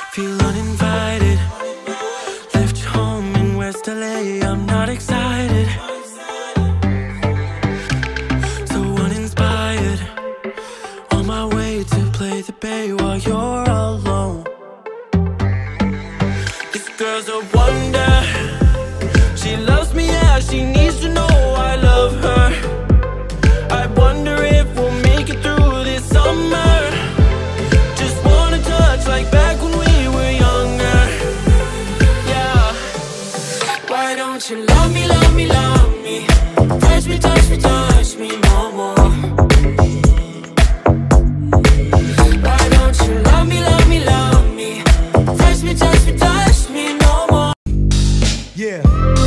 Feel uninvited. Left home in West LA, I'm not excited. So uninspired. On my way to play the bay while you're alone. This girl's a wonder. She loves me, yeah, she needs to know I love her. I wonder if we'll make it through this summer. Just wanna touch like back when we were younger. Yeah. Why don't you love me, love me, love me? Touch me, touch me, touch me no more. Why don't you love me, love me, love me? Touch me, touch me, touch me no more. Yeah.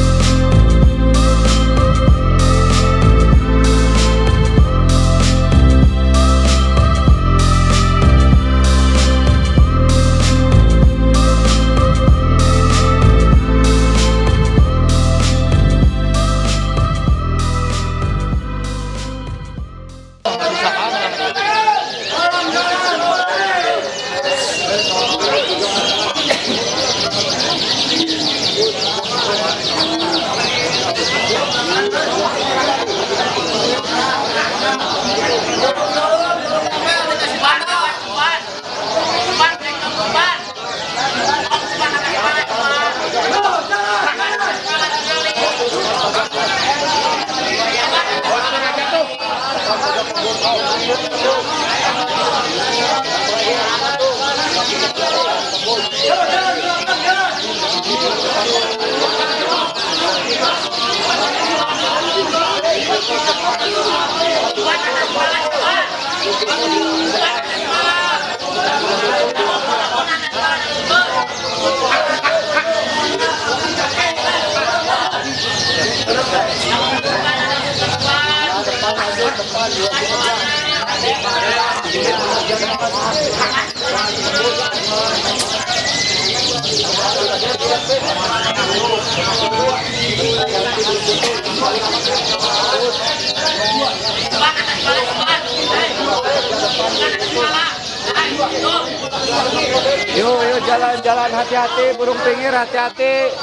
Yuk jalan-jalan, hati-hati, burung pinggir, hati-hati.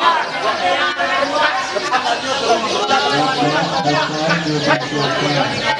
Thank you.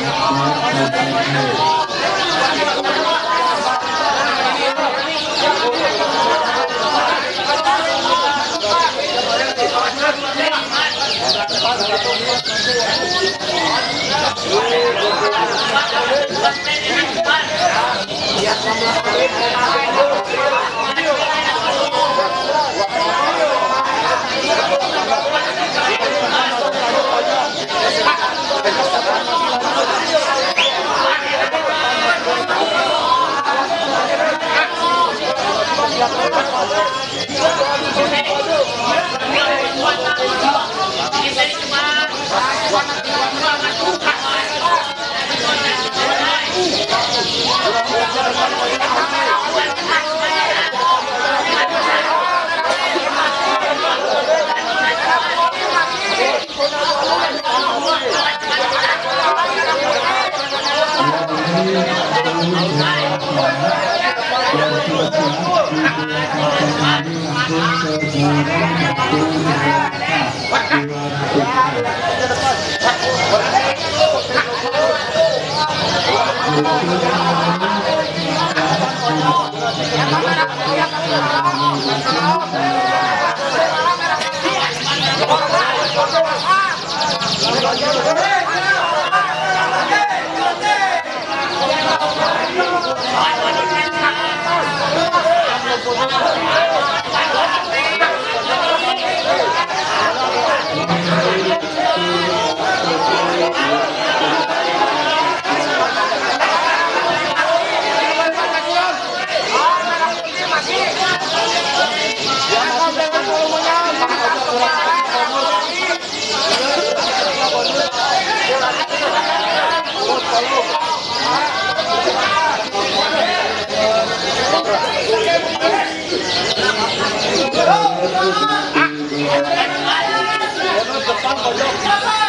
Depan pojok.